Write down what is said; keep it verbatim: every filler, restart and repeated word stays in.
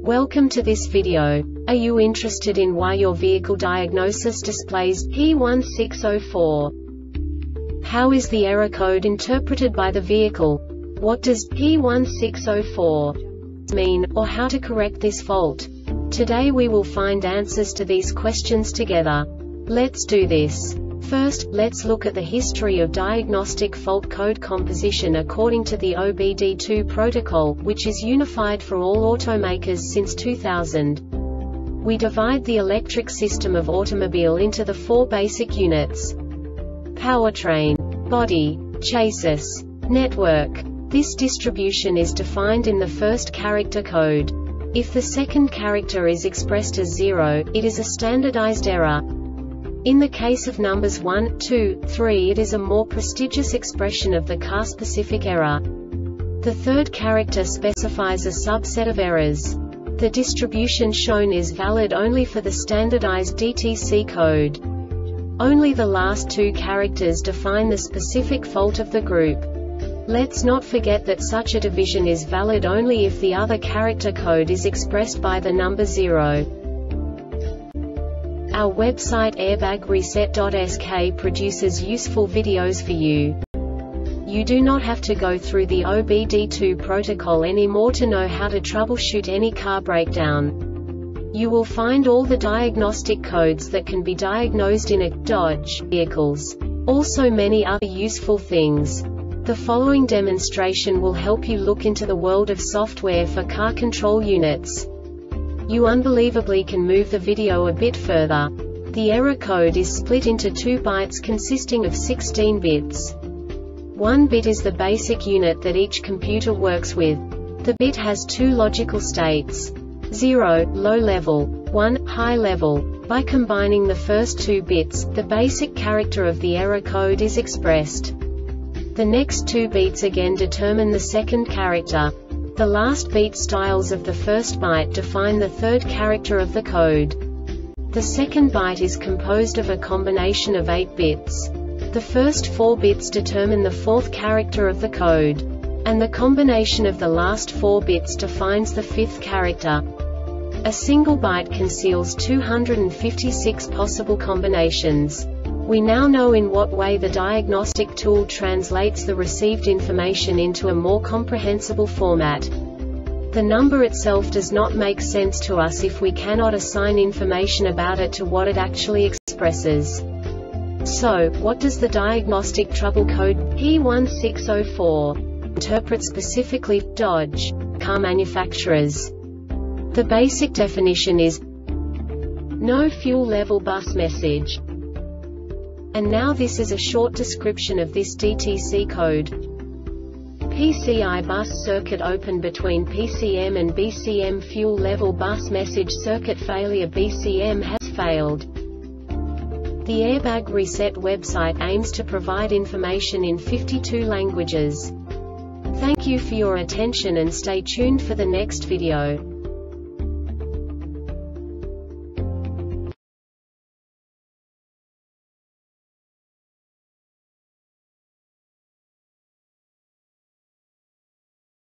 Welcome to this video. Are you interested in why your vehicle diagnosis displays P one six zero four? How is the error code interpreted by the vehicle? What does P one six zero four mean, or how to correct this fault? Today we will find answers to these questions together. Let's do this. First, let's look at the history of diagnostic fault code composition according to the O B D two protocol, which is unified for all automakers since two thousand. We divide the electric system of automobile into the four basic units: powertrain, body, chassis, network. This distribution is defined in the first character code. If the second character is expressed as zero, it is a standardized error. In the case of numbers one, two, three, it is a more prestigious expression of the car-specific error. The third character specifies a subset of errors. The distribution shown is valid only for the standardized D T C code. Only the last two characters define the specific fault of the group. Let's not forget that such a division is valid only if the other character code is expressed by the number zero. Our website airbag reset dot S K produces useful videos for you. You do not have to go through the O B D two protocol anymore to know how to troubleshoot any car breakdown. You will find all the diagnostic codes that can be diagnosed in a Dodge vehicles. Also many other useful things. The following demonstration will help you look into the world of software for car control units. You unbelievably can move the video a bit further. The error code is split into two bytes consisting of sixteen bits. One bit is the basic unit that each computer works with. The bit has two logical states: zero, low level, one, high level. By combining the first two bits, the basic character of the error code is expressed. The next two beats again determine the second character. The last beat styles of the first byte define the third character of the code. The second byte is composed of a combination of eight bits. The first four bits determine the fourth character of the code. And the combination of the last four bits defines the fifth character. A single byte conceals two hundred fifty-six possible combinations. We now know in what way the diagnostic tool translates the received information into a more comprehensible format. The number itself does not make sense to us if we cannot assign information about it to what it actually expresses. So, what does the diagnostic trouble code P one six zero four interpret specifically for Dodge car manufacturers? The basic definition is no fuel level bus message. And now this is a short description of this D T C code. P C I bus circuit open between P C M and B C M fuel level bus message circuit failure B C M has failed. The Airbag Reset website aims to provide information in fifty-two languages. Thank you for your attention and stay tuned for the next video.